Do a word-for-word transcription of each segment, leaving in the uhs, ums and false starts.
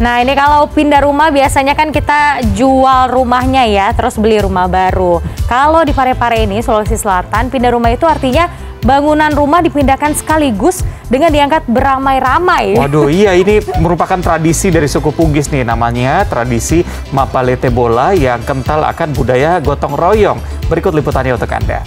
Nah, ini kalau pindah rumah biasanya kan kita jual rumahnya ya, terus beli rumah baru. Kalau di Parepare ini, Sulawesi Selatan, pindah rumah itu artinya bangunan rumah dipindahkan sekaligus dengan diangkat beramai-ramai. Waduh, iya, ini merupakan tradisi dari suku Bugis nih, namanya tradisi Mapalete Bola yang kental akan budaya gotong royong. Berikut liputannya untuk Anda.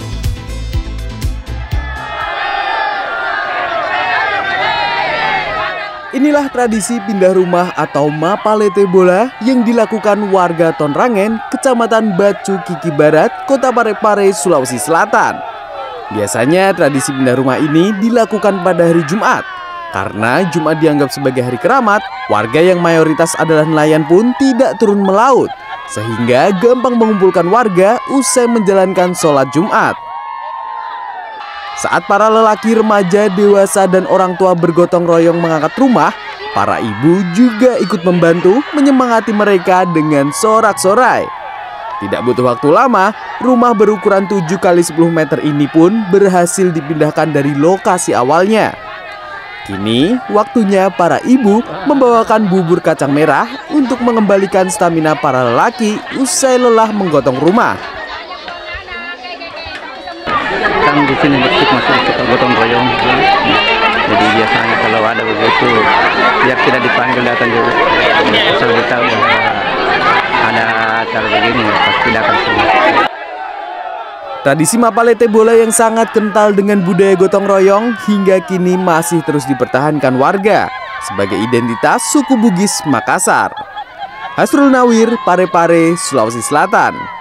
Inilah tradisi pindah rumah atau Mapalete Bola yang dilakukan warga Tonrangen, Kecamatan Bacu Kiki Barat, Kota Parepare, Sulawesi Selatan. Biasanya tradisi pindah rumah ini dilakukan pada hari Jumat. Karena Jumat dianggap sebagai hari keramat, warga yang mayoritas adalah nelayan pun tidak turun melaut. Sehingga gampang mengumpulkan warga usai menjalankan sholat Jumat. Saat para lelaki, remaja, dewasa, dan orang tua bergotong royong mengangkat rumah, para ibu juga ikut membantu menyemangati mereka dengan sorak-sorai. Tidak butuh waktu lama, rumah berukuran tujuh kali sepuluh meter ini pun berhasil dipindahkan dari lokasi awalnya. Kini, waktunya para ibu membawakan bubur kacang merah untuk mengembalikan stamina para lelaki usai lelah menggotong rumah. Kan di sini masuk masuk kita gotong royong, jadi biasanya kalau ada begitu biar tidak dipanggil datang juga, asal kita ada acara begini pasti datang semua. Tradisi Mapalete Bola yang sangat kental dengan budaya gotong royong hingga kini masih terus dipertahankan warga sebagai identitas suku Bugis Makassar. Hasrul Nawir, Parepare, Sulawesi Selatan.